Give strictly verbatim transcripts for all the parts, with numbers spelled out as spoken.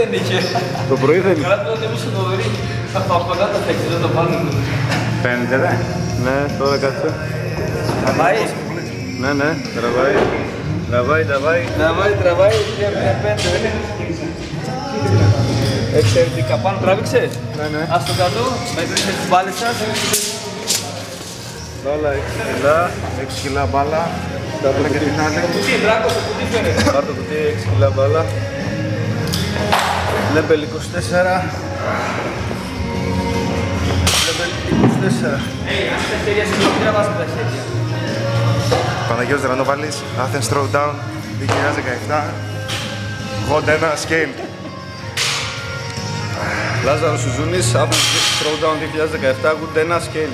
δεν είχε. Το πρωί δεν είχε. Καλά τώρα δεν είσαι νωρί. Θα πάω κοντά τα θέξεις, δεν το πάνε. Φαίνεται, ναι. Ναι, τώρα κάτσε. Τραβάει. Ναι, ναι, τραβάει. Τραβάει, τραβάει. Τραβάει, τραβάει. τρία πέντε. Εξαιρετικά. Πάνω τράβηξες. Ναι, ναι. Ας το κάτω. Μέτρησες τις μπάλες σας. Μπάλα έξι κιλά, έξι κιλά μπάλα. Πάρε και την άλλη. Το κουτί, Δράκο, το κουτί φαίνεται. Πάρε το κουτί, έξι κιλά μπάλα. Level είκοσι τέσσερα. Level είκοσι τέσσερα. Ε, αν τα χέρια σου, μην τραβάς με τα χέρια. Παναγιώτης Δρανόβαλης, Athens Throwdown δύο χιλιάδες δεκαεπτά. ογδόντα ένα scale. Λάζαρος Σουζούνης, Athens Throwdown δύο χιλιάδες δεκαεπτά, ογδόντα ένα scale.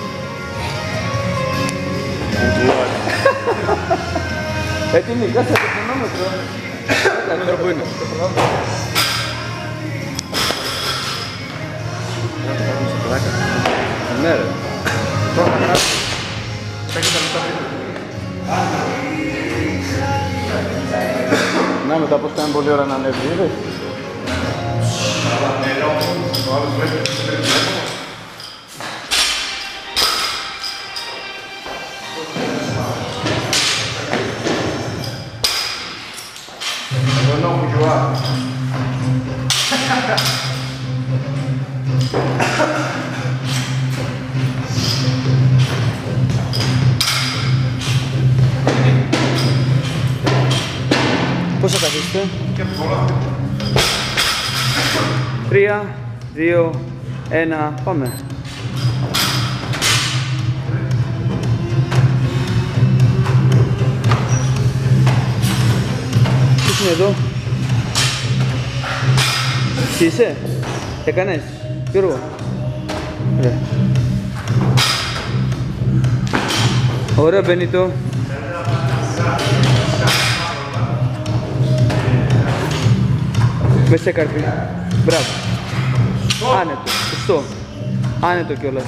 Έτοιμοι, κάτσε το χρονόμετρο. Μέτρο που είναι. Ναι ρε. Να μετά πως κάνει πολλή ώρα να ανέβει, είδες. Πώς θα καθίσετε? Τρία, δύο, ένα, πάμε. Ποιος είναι εδώ? Τι είσαι? Έκανες? Γιώργο? Ωραία. Ωραία, Μπενίτο. Μέσα σε καρπί. Μπράβο. Άνετο. Σωστό. Άνετο κιόλας.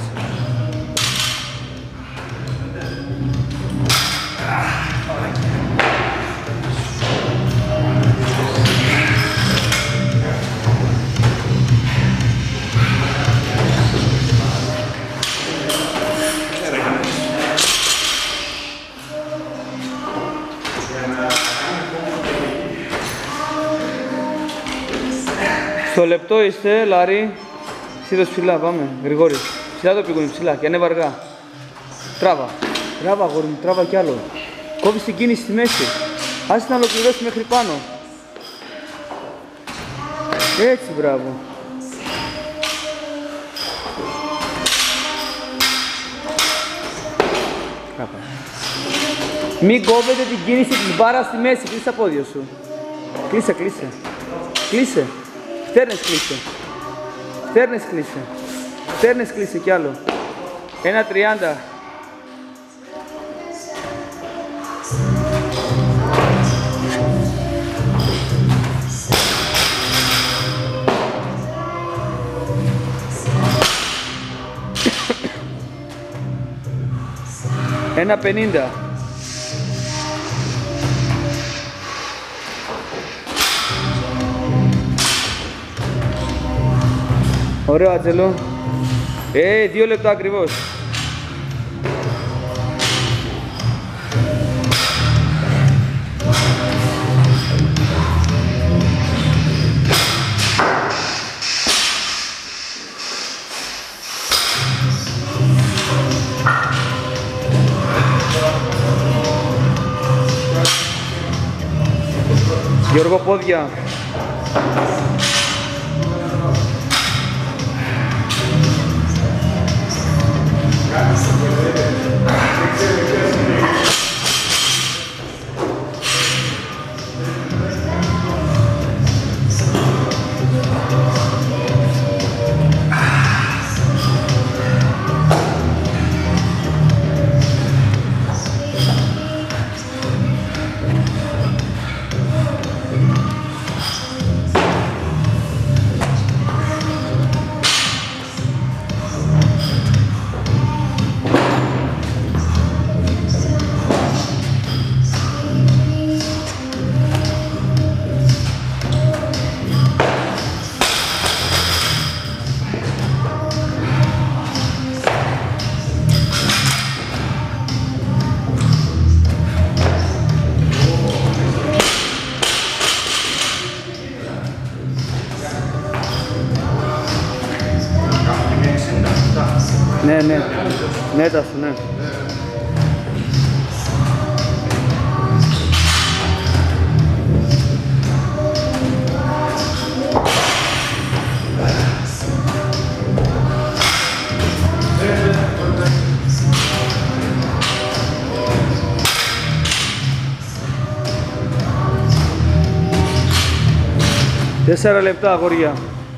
Στο λεπτό είστε, Λάρη. Σίδος ψηλά, πάμε. Γρηγόρη. Ψηλά το πηγούνι, ψηλά και ανέβα αργά. Τράβα. Τράβα, αγόρι μου, τράβα κι άλλο. Κόβεις την κίνηση στη μέση. Άσε να ολοκληρώσει μέχρι πάνω. Έτσι, μπράβο. Τράβα. Μην κόβετε την κίνηση της μπάρας στη μέση. Κλείσε τα πόδια σου. Κλείσε, κλείσε. Κλείσε. Φτέρνες κλείσε. Φτέρνες κλείσε. Φτέρνες κλείσε κι άλλο. Ένα τριάντα. Ένα πενήντα. Ωραίο, Άτζελο. Ε, δύο λεπτά ακριβώς. Γιώργο, πόδια. Ναι, ναι. Ναι, τα σου, ναι. Τέσσερα λεπτά, αγόρια.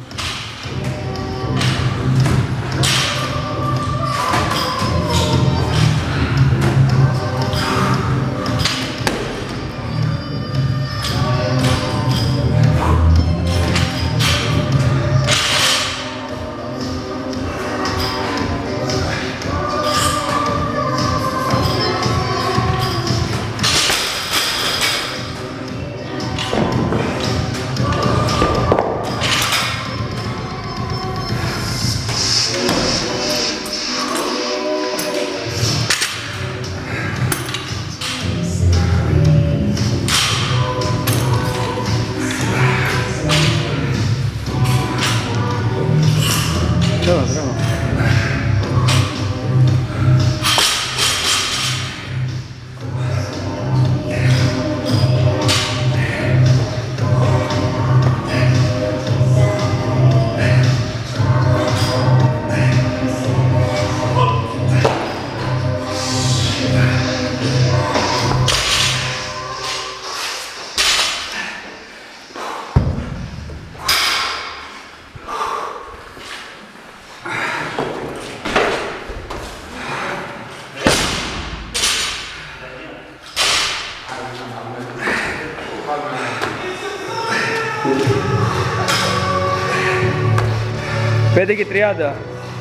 πέντε και τριάντα.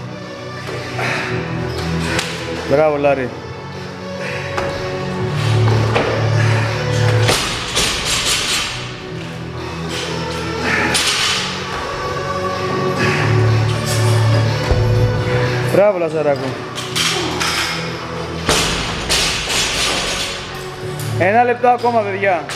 Μπράβο, Λάρη. Μπράβο, Λαζαράκο. Ένα λεπτό ακόμα, παιδιά.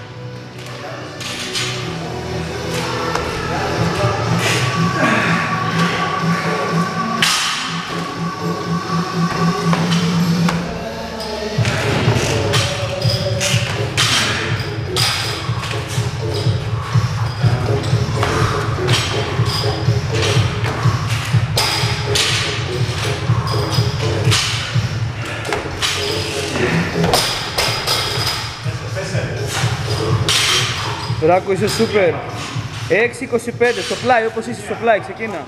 Ράκο, είσαι σούπερ. έξι είκοσι πέντε, στο πλάι, όπως είσαι στο πλάι, ξεκίνα.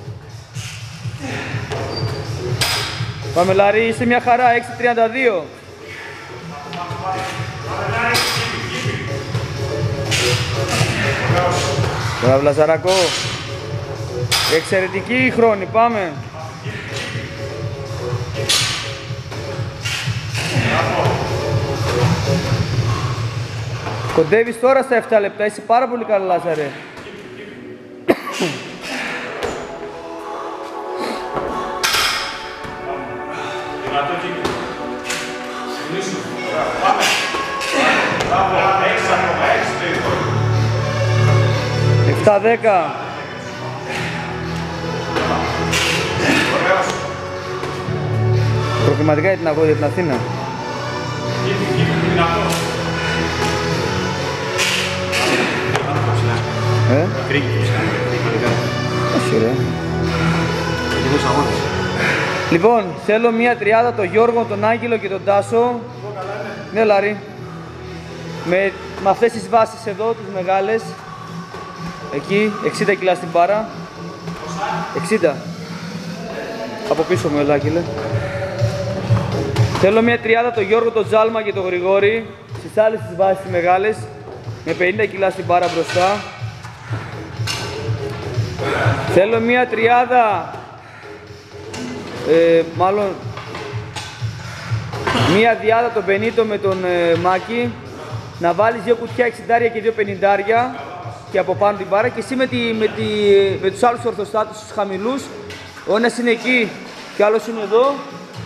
Πάμε, Λάρη, είσαι μια χαρά, έξι τριάντα δύο. Μπράβο, Λαζαράκο. Εξαιρετική η χρόνη, πάμε. Κοντεύεις τώρα στα επτά λεπτά, είσαι πάρα πολύ καλά, Λάζαρε. επτά δέκα. Προκριματικά για την αγώδη για την Αθήνα. Ε? Όχι, ρε. Λοιπόν, θέλω μία τριάδα, τον Γιώργο, τον Άγγελο και τον Τάσο. Ναι, Λάρη. Με, με αυτές τις βάσεις εδώ, τις μεγάλες. Εκεί, εξήντα κιλά στην μπάρα. εξήντα. Από πίσω μου, έλα, Άγγελε. Θέλω μία τριάδα, τον Γιώργο, τον Τζάλμα και τον Γρηγόρη. Στις άλλες τις βάσεις τις μεγάλες. Με πενήντα κιλά στην μπάρα μπροστά. Θέλω μία τριάδα, ε, μάλλον μία διάδα τον Μπενίτο με τον ε, Μάκη, να βάλεις δύο κουτιά εξηντάρια και δύο πενηντάρια και από πάνω την μπάρα και εσύ με, τη, με, τη, με τους άλλους ορθοστάτους, τους χαμηλούς, ο ένας είναι εκεί και ο άλλος είναι εδώ,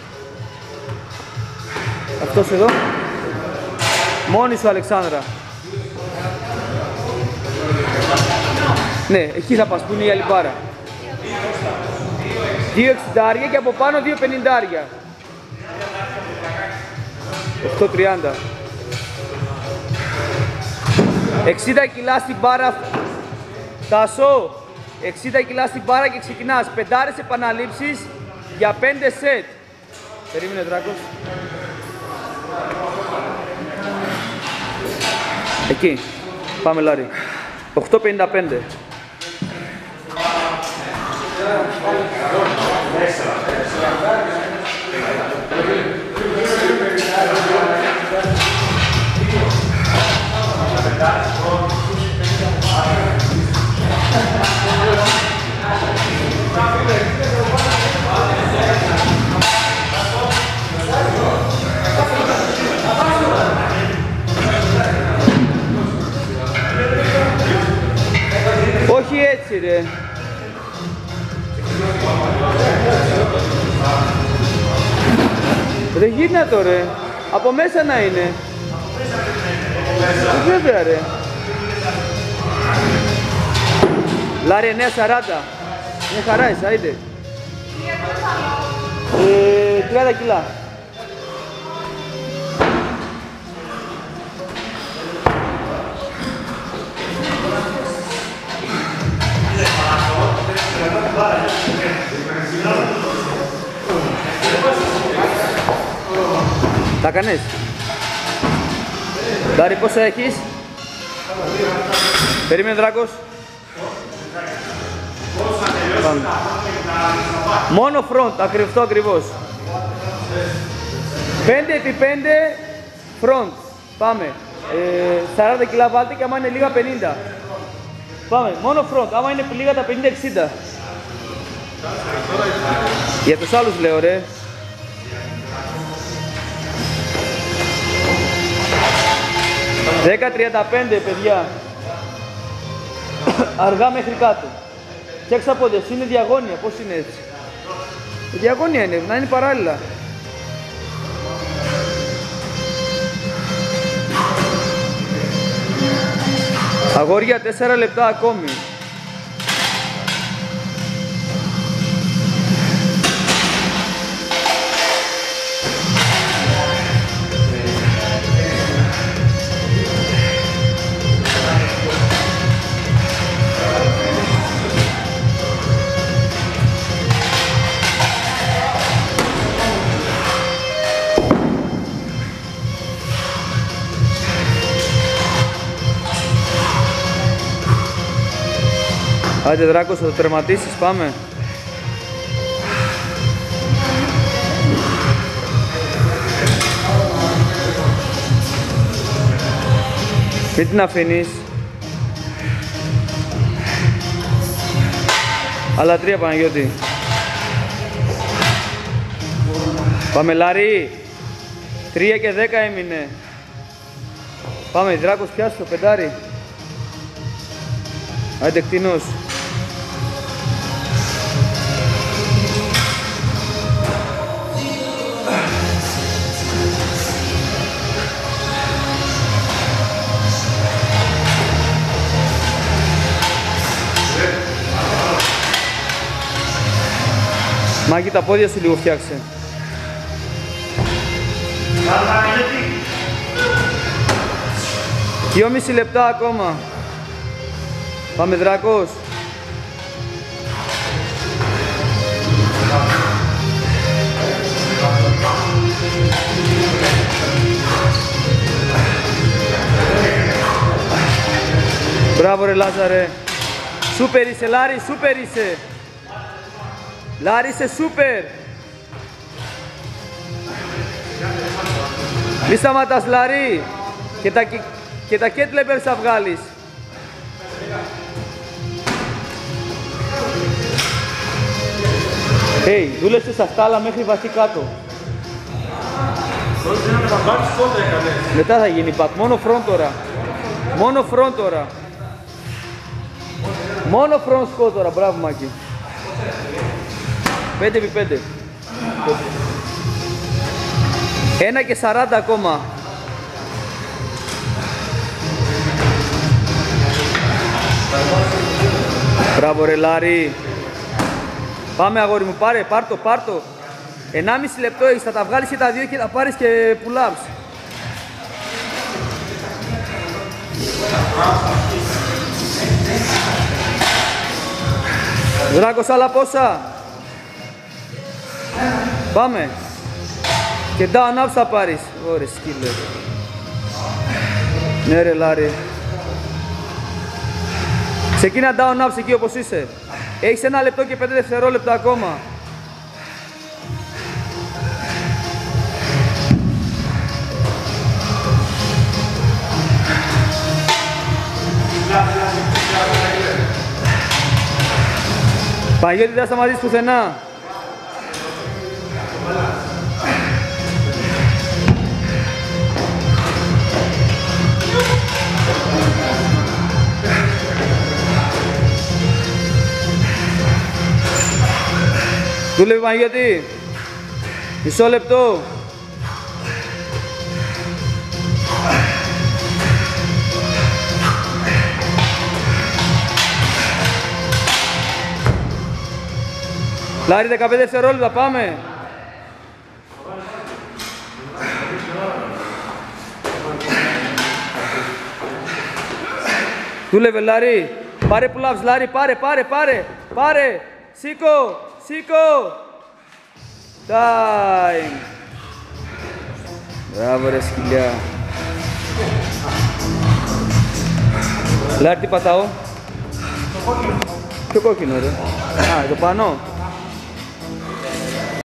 αυτός εδώ, μόνη σου, Αλεξάνδρα. Ναι, εκεί θα πας, που είναι η άλλη μπάρα. δύο εξήντα και από πάνω δύο πενήντα. οκτώ τριάντα. εξήντα κιλά στην μπάρα. Τάσο. εξήντα κιλά στην μπάρα και ξεκινάς. Πεντάρες επαναλήψεις για πέντε σετ. Περίμενε Δράκος. Εκεί. Πάμε Λάρη. οκτώ πενήντα πέντε. Όχι έτσι ρε. Δεν γίνεται το ρε. Από μέσα να είναι. Βέβαια ρε. Λάρη εννέα σαράντα. Είναι χαρά είσαι, άιντε. Ε, τριάντα κιλά. Τα κάνεις. Ντάρη πόσα έχεις. Περίμενε Δράκος. Πάμε. Μόνο front, ακριβώς, ακριβώς. πέντε επί πέντε front. Πάμε. Ε, σαράντα κιλά βάλτε και άμα είναι λίγα πενήντα. Πάμε. Μόνο front. Άμα είναι λίγα τα πενήντα εξήντα. Για τους άλλους λέω ρε. δέκα τριάντα πέντε παιδιά. Αργά μέχρι κάτω. Φτιάξα πόδια, είναι διαγώνια, πώς είναι έτσι. Διαγώνια είναι, να είναι παράλληλα. Αγόρια, τέσσερα λεπτά ακόμη. Άντε Δράκος, θα το τερματίσεις, πάμε. Μην την αφήνεις. Άλλα τρία Παναγιώτη. Πάμε Λάρη. Τρία και δέκα έμεινε. Πάμε Δράκος, πιάσου το πεντάρι. Άντε κτηνός. Μάκη, τα πόδια σου λίγο φτιάξε. Δυόμιση λεπτά ακόμα. Πάμε Δράκος. Μπράβο ρε Λάζαρε. Σούπερ είσαι Λάρη, σούπερ είσαι. Λάρη είσαι σούπερ. Μη σταματάς Λάρη. Και τα, και τα κέτλεμπερ θα βγάλεις. Hey, δούλεψε στα στάλα μέχρι βαθύ κάτω. Μετά θα γίνει πακ. Μόνο front τώρα. Μόνο front τώρα. Μόνο front σκότ τώρα. Μπράβο Μάκη. πέντε επί πέντε. ένα και σαράντα ακόμα. Μπράβο ρε Λάρη. Πάμε αγόρι μου, πάρε, πάρ' το, πάρ' το. ενάμιση λεπτό έχεις, θα τα βγάλεις και τα δύο και θα πάρεις και pull-ups. Δράκος, άλλα πόσα. Πάμε. Και down ups θα πάρεις. Ωρε σκύλε. Ναι ρε Λάρη. Ξεκίνα down ups εκεί όπως είσαι. Έχεις ένα λεπτό και πέντε δευτερόλεπτα ακόμα. Παναγιώτη, δεν θα σταματήσεις πουθενά. Δούλευε Παναγιώτη. Μισό λεπτό. Λάρη, δεκαπέντε δευτερόλεπτα, πάμε. Δούλευε Λάρη. Πάρε pull-ups Λάρη, πάρε, πάρε, πάρε, πάρε. Σήκω, σήκω. Time. Μπράβο ρε σκυλιά. Λάρη, τι πατάω? Το κόκκινο. Ποιο κόκκινο ρε? Α, το πάνω.